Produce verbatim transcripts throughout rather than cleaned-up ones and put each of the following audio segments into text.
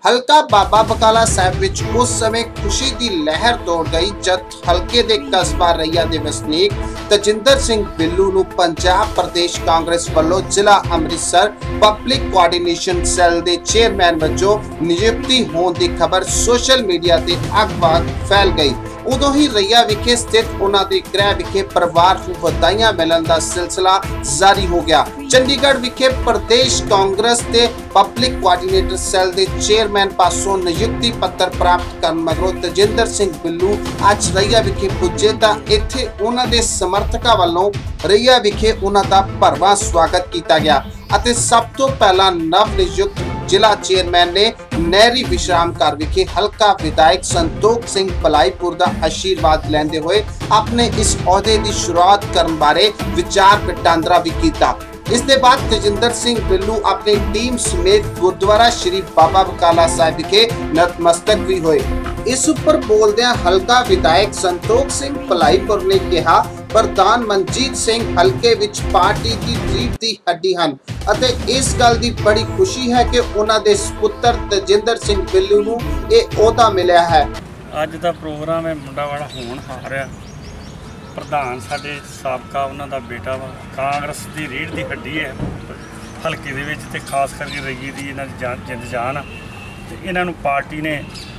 हल्का बाबा बकाला साहब विच उस समय खुशी की लहर दौड़ गई जब हल्के दे कस्बा रैया दे वसनीक तजिंदर सिंह बिल्लू नूं पंजाब प्रदेश कांग्रेस वालों जिला अमृतसर पब्लिक कोआर्डिनेशन सैल दे चेयरमैन वजों नियुक्ति होने की खबर सोशल मीडिया ते अग-बग फैल गई। उदों ही रैया विखे स्थित उन्हां दे गृह विखे परिवार नूं वधाइयां मिलण दा सिलसिला जारी हो गया। चंडीगढ़ विखे प्रदेश कांग्रेस के पब्लिक कोआर्डिनेटर सैल के चेयरमैन पासों नियुक्ति पत्र प्राप्त करन मगरों तजिंदर सिंह बिल्लू अज रैया विखे पुजे तां इत्थे उन्हां दे समर्थकां वालों रैया विखे उन्हां दा भरवां स्वागत किया गया अते सब तो पहला नव नियुक्त जिला चेयरमैन ने नहरी विश्राम घर विखे हल्का विधायक संतोख सिंह भलाईपुर का आशीर्वाद लेंदे हुए अपने इस ओहदे की शुरुआत करने बारे विचार वटांदरा भी किया। इस दे बाद तजिंदर सिंह बिल्लू अपनी टीम समेत गुरुद्वारा श्री बाबा बकाला साहिब विखे नतमस्तक भी हुए। इस उपर बोलदे हल्का विधायक संतोख सिंह भलाईपुर ने कहा प्रधान मनजीत सिंह हल्के विच पार्टी की रीढ़ दी हड्डी हन अते इस गल दी बड़ी खुशी है कि उन्हां दे पुत्र तजिंदर सिंह बिल्लू नूं इह ओहदा मिलिया है। अज दा प्रोग्राम है मुंडा वाला होनहार है। प्रधान साडे साबका उन्हां दा बेटा वा कांग्रेस दी रीढ़ दी हड्डी है हल्के दे विच ते खास करके रैये दी इन्हां दी जान जिंद जान आ ते इन्हां नूं पार्टी ने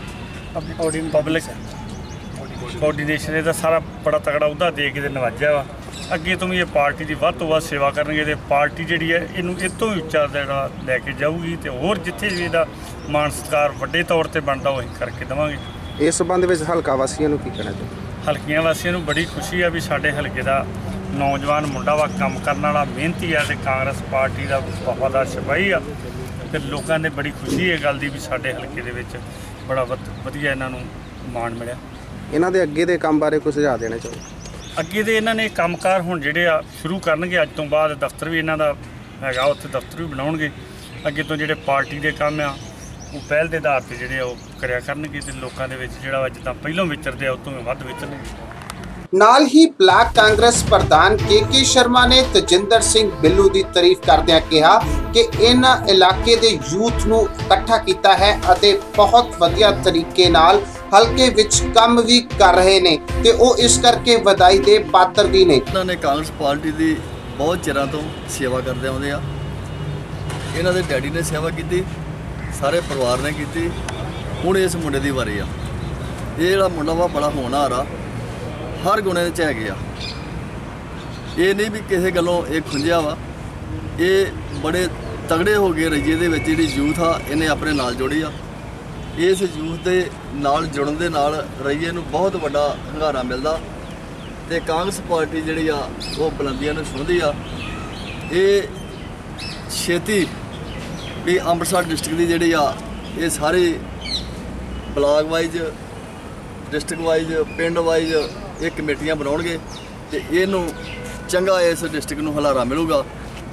पब्लिक कोआर्डिनेशन इहदा सारा बड़ा तगड़ा उहदा दे के नवाजा वा। अगे तो भी ये पार्टी की वध तो वध सेवा करनगे ते पार्टी जिहड़ी है इनू इस तो भी उच्चा जिहड़ा लैके जाऊगी ते होर जिथे भी इहदा मान सत्कार वड्डे तौर ते बनदा ओह करके देवांगे। इस संबंध विच हल्का वासियों नूं की कहना चाहुंदे? हल्कियां वासियों नूं बड़ी खुशी है भी साडे हल्के दा नौजवान मुंडा वा काम करन वाला मेहनती है ते कांग्रेस पार्टी का वफादार सिपाही आ ते लोकां ने बड़ी खुशी है गल दी भी साडे हल्के दे विच बड़ा वधिया इन्हां नूं मान मिलिया। इन्हां दे अगे दे काम बारे कुछ सुझाव देना चाहो? अगे तो इन्होंने कामकार हुण जिहड़े आ शुरू करनगे अज तो बाद दफ्तर भी इन्हां दा हैगा उत्थे दफ्तर भी बनाउणगे अगे तो जिहड़े पार्टी के काम आ वो पहल के आधार पर जिहड़े वो करिया करनगे ते लोकां दे विच जिहड़ा जिद्दां पहिलों विचरदे आ उस तों वध विचरनगे। नाल ही ब्लॉक कांग्रेस प्रधान के के शर्मा ने तजिंदर सिंह बिल्लू की तारीफ करदिआं कहा कि इन्हां इलाके दे यूथ नूं इकट्ठा कीता है अते बहुत वधिया तरीके नाल हल्के विच काम भी कर रहे ने ते ओ इस करके वधाई दे पात्र भी ने। इन्हां ने कांग्रेस पार्टी की बहुत चिरां तो सेवा करदे आउंदे आ। इन्हां दे डैडी ने सेवा की, सारे परिवार ने की, हुण इस मुंडे की वारी आ। ये जिहड़ा मुंडा वा बड़ा होनहार आ, हर गुणे च है गया। ये नहीं भी किसी गलों ये खुंझिया वा, ये बड़े तगड़े हो गए रजिए दे विच जिहड़ी यूथ आ इन्हें अपने नाल जोड़ी आ। इस यूथ के नाल जुड़न दे नाल रईए नूं बहुत बड़ा हंगारा मिलदा ते कांग्रेस पार्टी जिहड़ी आ वो बुलंदियां नूं छूंहदी आ। ये छेती भी अमृतसर डिस्ट्रिक्ट की जिहड़ी आ ये सारी ब्लॉक वाइज डिस्ट्रिक्ट वाइज पिंड वाइज ये कमेटियां बनाउणगे ते इहनूं चंगा इस डिस्ट्रिक्ट नूं हुलारा मिलूगा।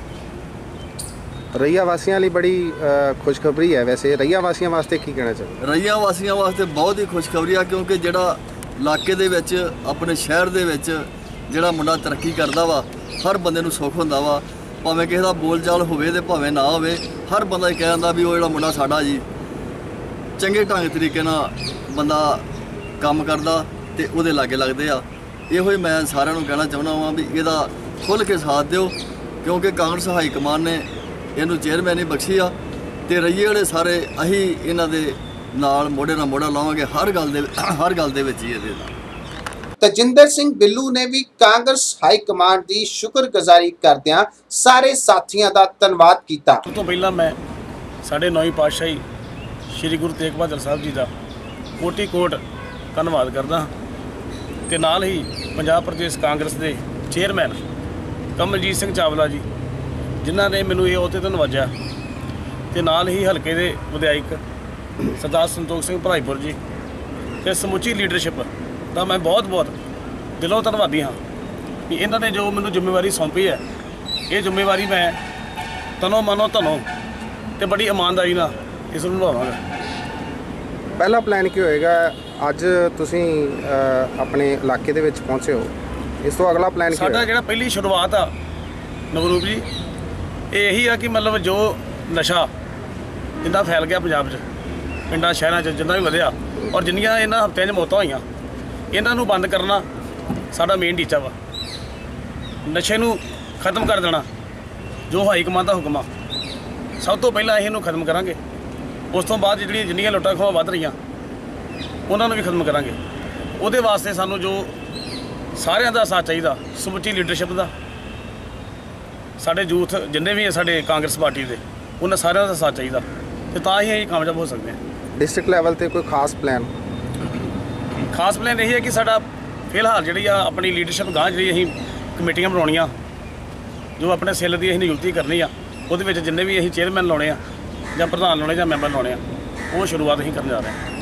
रैया वासियों लिए बड़ी खुशखबरी है। वैसे रैया वासियों वास्ते की कहना चाहिए? रैया वासियों वास्ते बहुत ही खुशखबरी है क्योंकि जिहड़ा इलाके दे विच अपने शहर दे विच जिहड़ा मुंडा तरक्की करदा वा हर बंदे नूं सुख हुंदा वा। भावें किसी दा बोल चाल होवे ते भावें ना होवे, हर बंदा कह दिंदा भी वो जिहड़ा मुंडा साडा जी चंगे ढंग तरीके नाल बंदा काम करदा ते उहदे लागे लगदे आ। इहो ही मैं सारिआं नूं कहना चाहुंदा वां भी इहदा खुल के साथ दिओ क्योंकि कांग्रेस हाई कमान ने इनू चेयरमैन बख्शी आ ते रईए वाले सारे अही इन्हां दे नाल मोढ़े नाल मोढ़ा लावांगे हर गल दे हर गल दे विच इहदे नाल। तजिंदर सिंह बिल्लू ने भी कांग्रेस हाई कमान की शुक्रगुजारी करदिआं सारे साथियों का धन्नवाद किया। सब तो पहला मैं साढ़े नौवीं पातशाही श्री गुरु तेग बहादुर साहब जी का कोटि कोट धन्नवाद करदा ते नाल ही पंजाब प्रदेश कांग्रेस के चेयरमैन कमलजीत सिंह चावला जी जिन्हों ने मैनू ये अहुदे तो नवाजा ते नाल ही हल्के दे विधायक सरदार संतोख सिंह भलाईपुर जी ते समुची लीडरशिप का मैं बहुत बहुत दिलों धन्नवादी हाँ कि इन्होंने जो मैनू जिम्मेवारी सौंपी है ये जिम्मेवारी मैं तनों मनो धनों ते बड़ी ईमानदारी नाल इस नूं निभावांगा। पहला प्लान की होएगा? अज तुसीं अपने इलाके दे विच पहुंचे हो, इस तो अगला प्लान साडा जिहड़ा पहली शुरुआत आ नवरूप जी यही है कि मतलब जो नशा जिन्ना फैल गया पंजाब च ਪਿੰਡਾਂ ਸ਼ਹਿਰਾਂ 'ਚ ਜਿੰਨਾ ਵੀ ਵਧਿਆ ਔਰ ਜਿੰਨੀਆਂ ਇਹਨਾਂ ਹਫ਼ਤਿਆਂ 'ਚ ਮੌਤਾਂ ਹੋਈਆਂ ਇਹਨਾਂ ਨੂੰ ਬੰਦ ਕਰਨਾ ਸਾਡਾ ਮੇਨ ਟੀਚਾ ਵਾ। ਨਸ਼ੇ ਨੂੰ ਖਤਮ ਕਰ ਦੇਣਾ ਜੋ ਹਾਈ ਕਮਾਂਡ ਦਾ ਹੁਕਮ ਆ, ਸਭ ਤੋਂ ਪਹਿਲਾਂ ਅਸੀਂ ਇਹਨੂੰ ਖਤਮ ਕਰਾਂਗੇ। ਉਸ ਤੋਂ ਬਾਅਦ ਜਿਹੜੀਆਂ ਜਿੰਨੀਆਂ ਲੁੱਟਾਂ ਖੋਹਾਂ ਵੱਧ ਰਹੀਆਂ ਉਹਨਾਂ ਨੂੰ ਵੀ ਖਤਮ ਕਰਾਂਗੇ। ਉਹਦੇ ਵਾਸਤੇ ਸਾਨੂੰ ਜੋ ਸਾਰਿਆਂ ਦਾ ਸਾਥ ਚਾਹੀਦਾ, ਸਮੁੱਚੀ ਲੀਡਰਸ਼ਿਪ ਦਾ, ਸਾਡੇ ਯੂਥ ਜਿੰਨੇ ਵੀ ਆ ਸਾਡੇ ਕਾਂਗਰਸ ਪਾਰਟੀ ਦੇ, ਉਹਨਾਂ ਸਾਰਿਆਂ ਦਾ ਸਾਥ ਚਾਹੀਦਾ ਤੇ ਤਾਂ ਹੀ ਅਸੀਂ ਕਾਮਯਾਬ ਹੋ ਸਕਦੇ ਹਾਂ। ਡਿਸਟ੍ਰਿਕਟ ਲੈਵਲ ਤੇ ਕੋਈ ਖਾਸ ਪਲਾਨ? ਖਾਸ ਪਲਾਨ ਇਹ ਹੈ ਕਿ ਸਾਡਾ ਫਿਲਹਾਲ ਜਿਹੜੀ ਆ ਆਪਣੀ ਲੀਡਰਸ਼ਿਪ ਗਾਂਹ ਜਿਹੜੀ ਅਸੀਂ ਕਮੇਟੀਆਂ ਬਣਾਉਣੀਆਂ, ਜੋ ਆਪਣੇ ਸੈੱਲ ਦੀ ਅਸੀਂ ਨਿਯੁਕਤੀ ਕਰਨੀ ਆ, ਉਹਦੇ ਵਿੱਚ ਜਿੰਨੇ ਵੀ ਅਸੀਂ ਚੇਅਰਮੈਨ ਲਾਉਣੇ ਆ ਜਾਂ ਪ੍ਰਧਾਨ ਲਾਉਣੇ ਜਾਂ ਮੈਂਬਰ ਲਾਉਣੇ ਆ, ਉਹ ਸ਼ੁਰੂਆਤ ਅਸੀਂ ਕਰਨ ਜਾ ਰਹੇ ਹਾਂ।